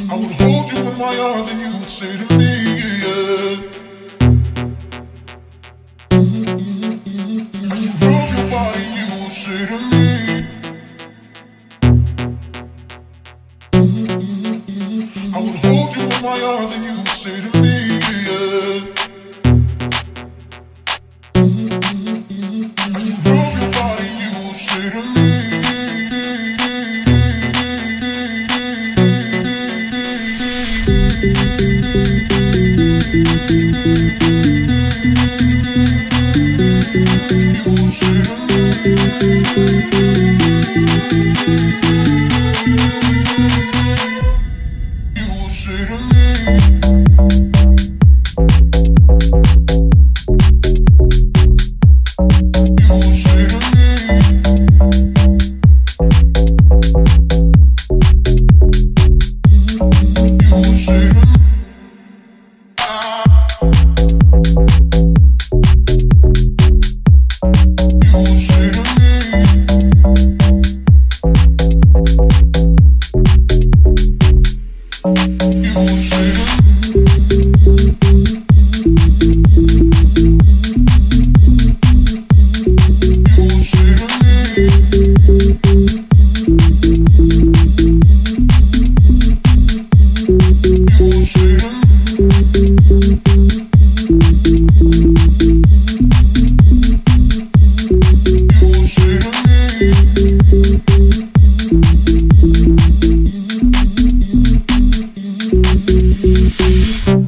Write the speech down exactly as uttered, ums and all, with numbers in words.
I would hold you in my arms and you would say to me, yeah. And you rub your body, you would say to me, I would hold you in my arms and you would say to me, yeah. And you rub your body, you would say to me. We'll be right back.